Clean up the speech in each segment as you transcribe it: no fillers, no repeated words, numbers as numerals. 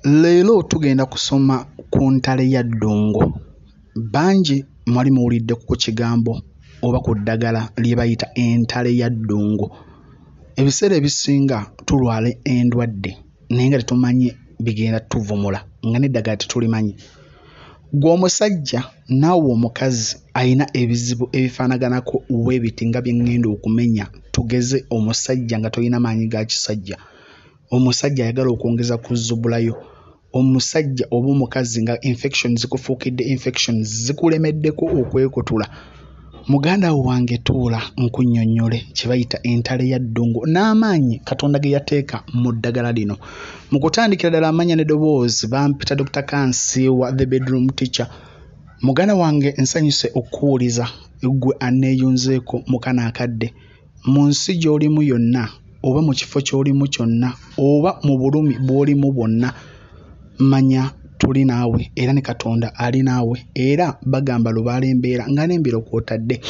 Leero tugenda kusoma ku ntale ya ddungu. Bangi mwali muwulidde ku kigambo oba ku ddagala lye bayita entale ya ddungu. Ebiseera ebisinga tulwala endwadde naye nga tetumanyi bigenda tuvumula nga n'eddagala tetulimanyi. Gwe omusajja naawe omukazi alina ebizibu ebifaanaganako weebiti nga bye ŋŋenda okumenya. Tugeze omusajja nga tolina maanyi ga kisajja, omusajja ayagala okwongeza kuzzubulayo, omusajja oba omukazi nga infection zikufuukidde infection zikulemeddeko okwekutula. Muganda wange tuula nkunnyonnyole kye bayita entale ya ddungu n'amaanyi Katonda ge yateeka mu ddagala lino. Mu kutandikira ddala amanya n'eddoboozi bampita Dr. Kansiiwa the bedroom teacher. Muganda wange nsanyuse okuwuliza gwe anneeyunzeeko mu kano akadde, mu nsi gy'olimu yonna oba mu kifo ky'olimu kyonna oba mu bulumi bw'olimu bwonna, manya tuli naawe era ne Katonda ali naawe, era bagamba lubaala embeera nga n'embiro kw'otadde.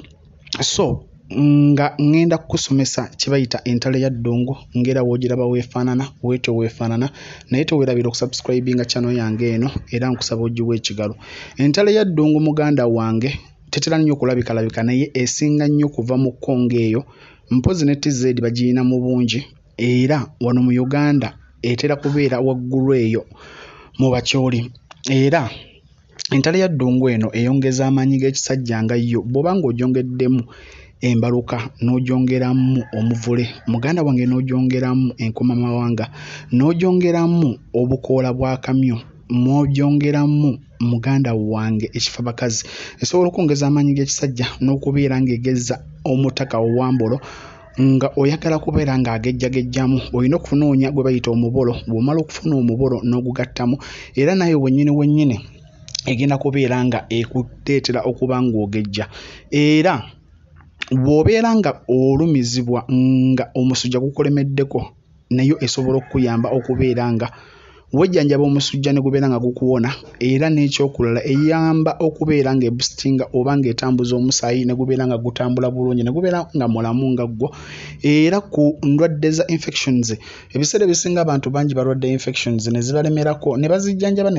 So nga ŋŋenda kukusomesa kye bayita entale ya ddungu, ng'era w'ogiraba weefaanana weetyo weefaanana, naye teweerabira okusubscribinga channel yange eno era nkusaba ogiwa ekigalo. Entale ya ddungu muganda wange tetera nnyo okulabikalabika naye esinga nnyo kuva mu Kongo eyo, mpozi ne TZ bagiyina mu bungi, era wano mu Uganda etera kubeera waggulu eyo mu Bakyoli. Era entale ya ddungu eno eyongeza amaanyi g'ekisajja nga yo bw'oba ng'ogyongeddemu embaluka n'ogyongeramu omuvule muganda wange, n'ogyongeramu enkomamawanga, n'ogyongeramu obukoola bwa kamyo, n'ogyongeramu muganda wange ekifabakazi, esobola okwongeza amaanyi g'ekisajja n'okubeera ng'egezza omutaka owambulo nga oyagala kubeera ng'agejjagejjamu. Olina okufunoonya gwe bayita omubolo. Bw'omala okufuna omubolo n'ogugattamu, era naye wennyini egenda kubeera nga ekuteetera okuba ng'ogejja. Era bw'obeera nga olumizibwa nga omusujja gukulemeddeko, nayo esobola okukuyamba okubeera nga wejjanjaba omusujja ne gubeera nga gukuwona, era n'ekyokulala eyamba okubeera nga ebustinga oba ng'etambuza omusaayi ne gubeera nga gutambula bulungi, ne gubeera nga mulamu nga gwo. Era ku ndwadde za infections, ebiseera ebisinga abantu bangi balwadde infections ne zibalemerako ne bazijjanjaba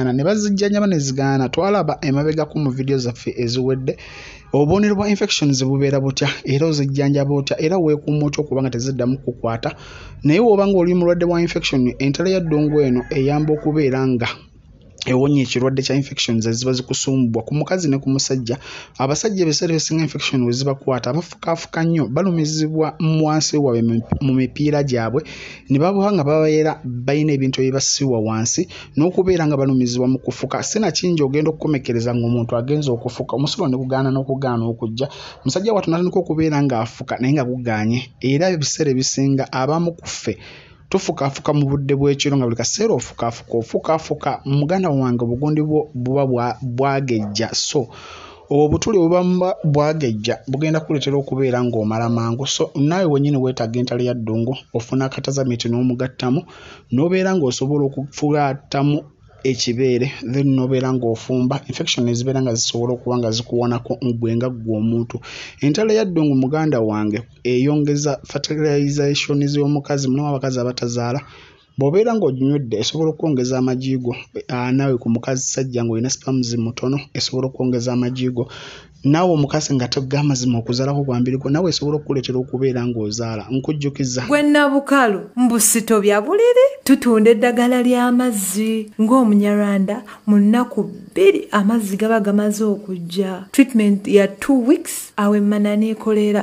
ne zigaana. Twalaba emabegako mu video zaffe eziwedde obubonero bwa infections bubeera butya, era ozijjanjaba otya, era weekuuma otya okubanga teziddamu kukwata. Naye bw'oba ng'oli mulwadde wa infection, entale ya ddungu eno eyamba okubeera nga ewonya ekirwadde kya infections eziba zikusumbwa ku mukazi ne ku musajja. Abasajja ebiseera ebisinga infection we zibakwata bafukaafuka nnyo, balumizibwa wansi waabwe mu mipiira gyabwe, ne baba nga babeera balina ebintu ebibasiwa wansi n'okubeera nga balumizibwa mu kufuka. Sinakingi ogenda okukomekereza ng'omuntu agenza okufuka, omusulo ne gugaana n'okugaana okujja, musajja wattu n'atandika okubeera ng'afuka naye nga gugaanye. Era ebiseera ebisinga abamu ku ffe tufukaafuka mu budde bw'ekiro nga buli kaseera ofukaafuka muganda wange, obugundi bwo buba bwagejja. So obutuli obuba bwagejja bugenda kuleetera okubeera ng'omala mangu. So naawe wennyini weetaaga entale ya ddungu, ofuna akatazamiti n'omugattamu, n'obeera ng'osobola okufulaatamu ekibeere, then n'obeera ng'ofumba infection ezibeera nga zisobola okuba nga zikuwonako gwe omuntu. Entale ya ddungu muganda wange eyongeza fertilization y'omukazi, mulimu abakazi abatazaala. Bw'obeera ng'oginywedde esobola okwongeza amajigo. Naawe ku mukazi sajja ng'olina spams mutono esobola okwongeza amajigo. Naawe omukazi nga togga amazima okuzaalako kwambiriko, naawe esobola okukuleetera okubeera ng'ozaala. Nkujjukiza gwe Nabukalu mbusito bya buliri tutunda eddagala ly'amazzi ng'Omunyarwanda. Mu nnaku 2 amazzi gaba gamaze okujja. Treatment ya 2 weeks awemmana n'ekolera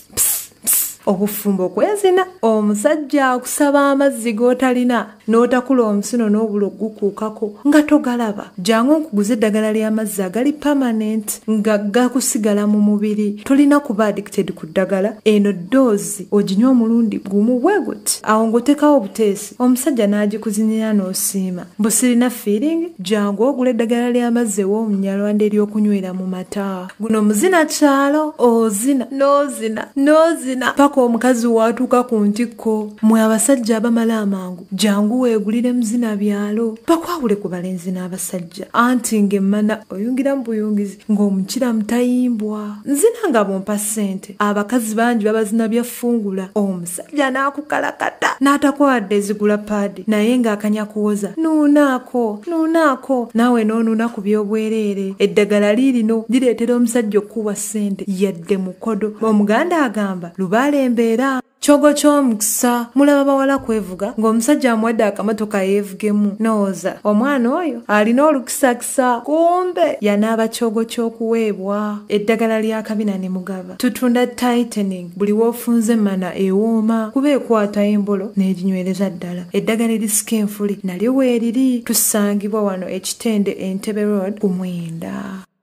obufumbo kwezina. Omusajja akusaba amazzi g'otalina n'otakula omusino n'obulo gukuukako nga togalaba, jangu nkuguze eddagala ly'amazzi agali permanent nga gakusigala mu mubiri. Tolina kuba addicted ku ddagala. Eno doozi oginywa omulundi gumu bwe guti, awo ng'oteekawo obuteesi, omusajja n'agikuzinira n'osiima. Mbu sirina feeling, jangu ogula eddagala ly'amazzi ew'Omunyarwanda ery'okunywera mu mata. Guno muzina kyalo, ozina n'ozina paka paka omukazi watuuka ku ntikko. Mwe abasajja abamala amangu jangu weegulire muzina byalo bakwawule ku balenzi n'abasajja anti ng'emmana oyungira mu buyungizi ng'omukira mutayimbwa nzina nga bompa ssente abakazi bangi babazina byafungula omusajja n'akukalakata n'atakwadde ezigula paadi naye ng'akanya kuwoza nuunaako naawe n'onuuna ku by'obwereere eddagala liirino lireetera omusajja okuwa ssente yadde mukodo omuganda agamba lubaala embeera Kyogo ky'omukisa mulaba bawala kwevuga ng'omusajja amuwadde akamotoka yeevugemu nooza omwana oyo alina olukisakisa kumbe yanaaba kyogo ky'okuweebwa eddagala lya kabina ne mugaba tutunda tightening buli woofunze mana ewooma kuba ekwata embolo n'erinywereza ddala eddagala erisika enfuli nalyo weeriri tusangibwa wano ekitende Entebbe Road ku Mwenda.